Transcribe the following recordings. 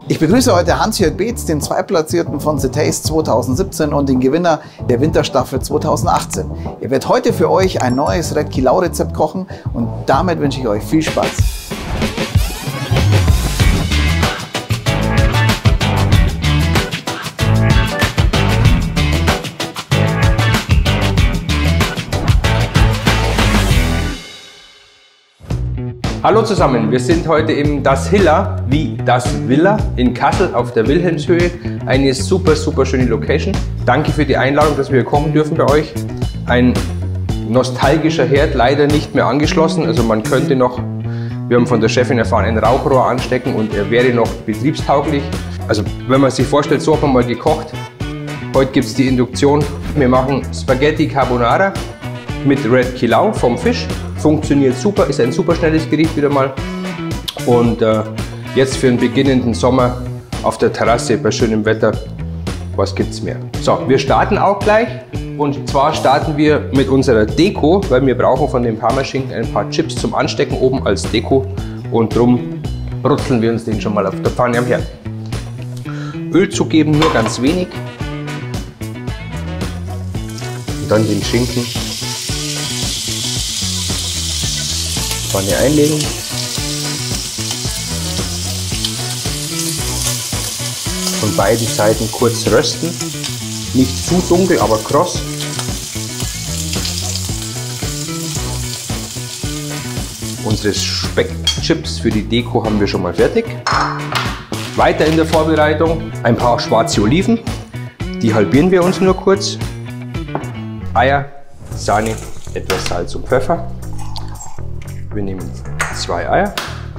Ich begrüße heute Hans-Jörg Beetz, den Zweitplatzierten von The Taste 2017 und den Gewinner der Winterstaffel 2018. Er wird heute für euch ein neues Red Kilau Rezept kochen und damit wünsche ich euch viel Spaß. Hallo zusammen, wir sind heute im Das Hilla, wie das Villa in Kassel auf der Wilhelmshöhe. Eine super schöne Location. Danke für die Einladung, dass wir kommen dürfen bei euch. Ein nostalgischer Herd, leider nicht mehr angeschlossen. Also man könnte noch, wir haben von der Chefin erfahren, ein Rauchrohr anstecken und er wäre noch betriebstauglich. Also wenn man sich vorstellt, so hat man mal gekocht. Heute gibt es die Induktion. Wir machen Spaghetti Carbonara mit Red Kilau vom Fisch. Funktioniert super, ist ein super schnelles Gericht wieder mal. Und jetzt für den beginnenden Sommer auf der Terrasse bei schönem Wetter, was gibt's mehr? So, wir starten auch gleich. Und zwar starten wir mit unserer Deko, weil wir brauchen von dem Parmaschinken ein paar Chips zum Anstecken oben als Deko. Und drum brutzeln wir uns den schon mal auf der Pfanne am Herd. Öl zugeben, nur ganz wenig. Und dann den Schinken Pfanne einlegen. Von beiden Seiten kurz rösten. Nicht zu dunkel, aber kross. Unsere Speckchips für die Deko haben wir schon mal fertig. Weiter in der Vorbereitung ein paar schwarze Oliven. Die halbieren wir uns nur kurz. Eier, Sahne, etwas Salz und Pfeffer. Wir nehmen 2 Eier,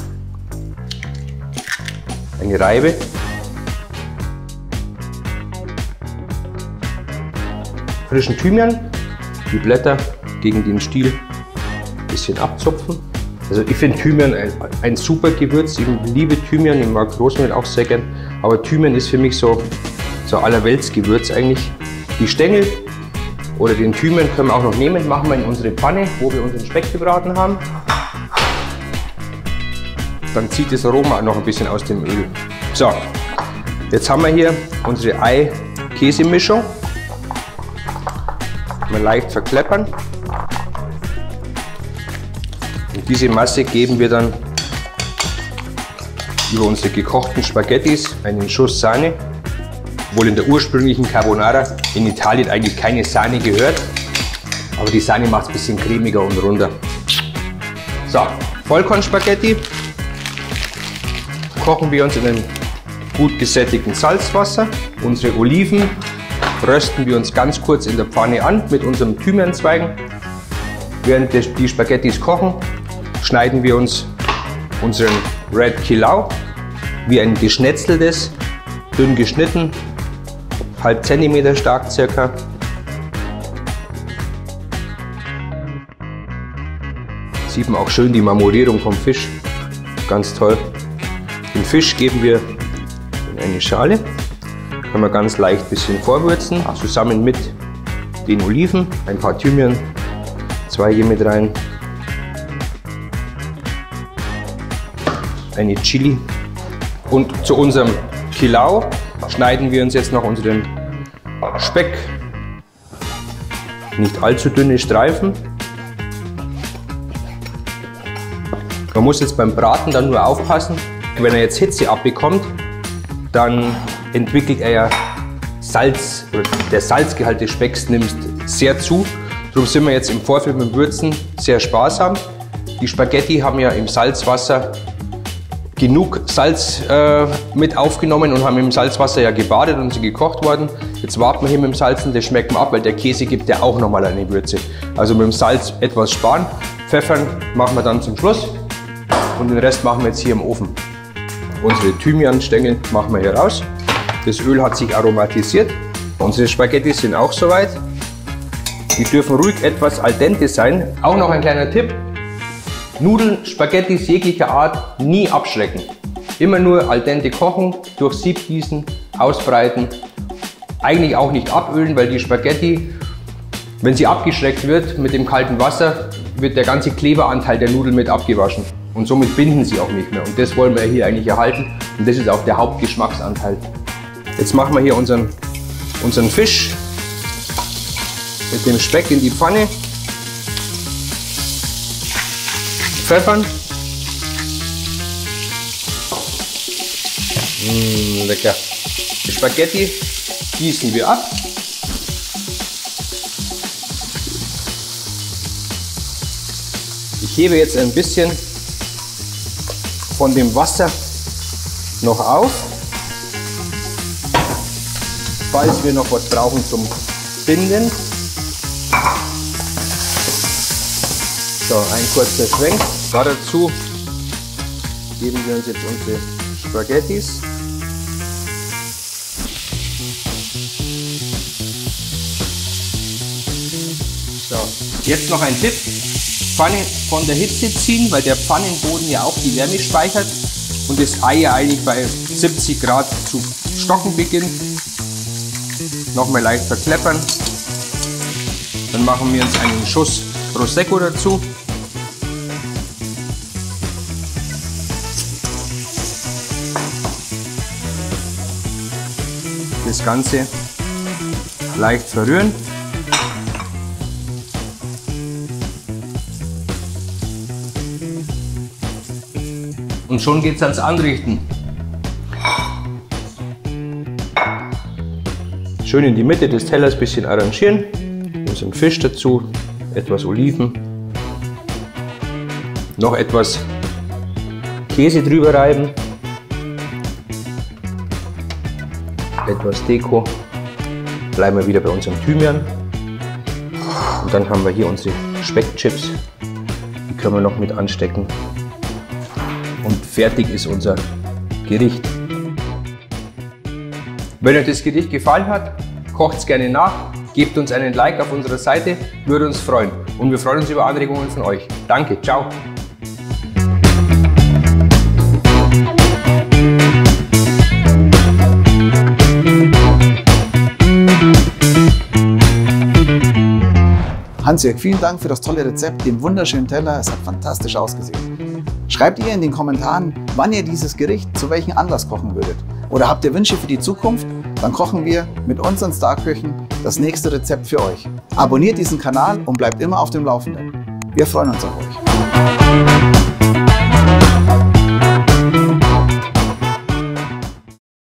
eine Reibe, frischen Thymian, die Blätter gegen den Stiel ein bisschen abzupfen. Also ich finde Thymian ein super Gewürz, ich liebe Thymian, ich mag Rosmarin auch sehr gern, aber Thymian ist für mich so Allerweltsgewürz eigentlich. Die Stängel oder den Thymian können wir auch noch nehmen, machen wir in unsere Pfanne, wo wir unseren Speck gebraten haben. Dann zieht das Aroma noch ein bisschen aus dem Öl. So, jetzt haben wir hier unsere Ei-Käse-Mischung. Mal leicht verkleppern. Und diese Masse geben wir dann über unsere gekochten Spaghettis, einen Schuss Sahne. Obwohl in der ursprünglichen Carbonara in Italien eigentlich keine Sahne gehört. Aber die Sahne macht es ein bisschen cremiger und runder. So, Vollkornspaghetti. Kochen wir uns in einem gut gesättigten Salzwasser. Unsere Oliven rösten wir uns ganz kurz in der Pfanne an mit unserem Thymianzweigen. Während die Spaghettis kochen, schneiden wir uns unseren Red Kilau wie ein geschnetzeltes, dünn geschnitten, halb Zentimeter stark circa. Sieht man auch schön die Marmorierung vom Fisch, ganz toll. Den Fisch geben wir in eine Schale, können wir ganz leicht ein bisschen vorwürzen, zusammen mit den Oliven, ein paar Thymian-Zweige mit rein, eine Chili und zu unserem Kilau schneiden wir uns jetzt noch unseren Speck, nicht allzu dünne Streifen. Man muss jetzt beim Braten dann nur aufpassen. Wenn er jetzt Hitze abbekommt, dann entwickelt er ja Salz, oder der Salzgehalt des Specks nimmt sehr zu. Darum sind wir jetzt im Vorfeld mit dem Würzen sehr sparsam. Die Spaghetti haben ja im Salzwasser genug Salz mit aufgenommen und haben im Salzwasser ja gebadet und sind gekocht worden. Jetzt warten wir hier mit dem Salzen, das schmeckt man ab, weil der Käse gibt ja auch nochmal eine Würze. Also mit dem Salz etwas sparen. Pfeffern machen wir dann zum Schluss und den Rest machen wir jetzt hier im Ofen. Unsere Thymianstängel machen wir hier raus. Das Öl hat sich aromatisiert. Unsere Spaghetti sind auch soweit. Die dürfen ruhig etwas al dente sein. Auch noch ein kleiner Tipp. Nudeln, Spaghettis jeglicher Art nie abschrecken. Immer nur al dente kochen, durch Sieb gießen, ausbreiten. Eigentlich auch nicht abölen, weil die Spaghetti, wenn sie abgeschreckt wird mit dem kalten Wasser, wird der ganze Kleberanteil der Nudeln mit abgewaschen. Und somit binden sie auch nicht mehr. Und das wollen wir hier eigentlich erhalten. Und das ist auch der Hauptgeschmacksanteil. Jetzt machen wir hier unseren Fisch mit dem Speck in die Pfanne. Pfeffern. Lecker. Die Spaghetti gießen wir ab. Ich hebe jetzt ein bisschen von dem Wasser noch auf, falls wir noch was brauchen zum Binden. So, ein kurzer Schwenk. Dazu geben wir uns jetzt unsere Spaghettis. So, jetzt noch ein Tipp. Pfanne von der Hitze ziehen, weil der Pfannenboden ja auch die Wärme speichert und das Ei ja eigentlich bei 70 Grad zu stocken beginnt. Nochmal leicht verkleppern. Dann machen wir uns einen Schuss Prosecco dazu. Das Ganze leicht verrühren. Und schon geht es ans Anrichten. Schön in die Mitte des Tellers ein bisschen arrangieren. Unseren Fisch dazu, etwas Oliven, noch etwas Käse drüber reiben, etwas Deko. Bleiben wir wieder bei unserem Thymian. Und dann haben wir hier unsere Speckchips. Die können wir noch mit anstecken. Und fertig ist unser Gericht. Wenn euch das Gericht gefallen hat, kocht es gerne nach, gebt uns einen Like auf unserer Seite, würde uns freuen. Und wir freuen uns über Anregungen von euch. Danke, ciao! Hans-Jörg, vielen Dank für das tolle Rezept, den wunderschönen Teller. Es hat fantastisch ausgesehen. Schreibt ihr in den Kommentaren, wann ihr dieses Gericht zu welchem Anlass kochen würdet. Oder habt ihr Wünsche für die Zukunft? Dann kochen wir mit unseren Starköchen das nächste Rezept für euch. Abonniert diesen Kanal und bleibt immer auf dem Laufenden. Wir freuen uns auf euch.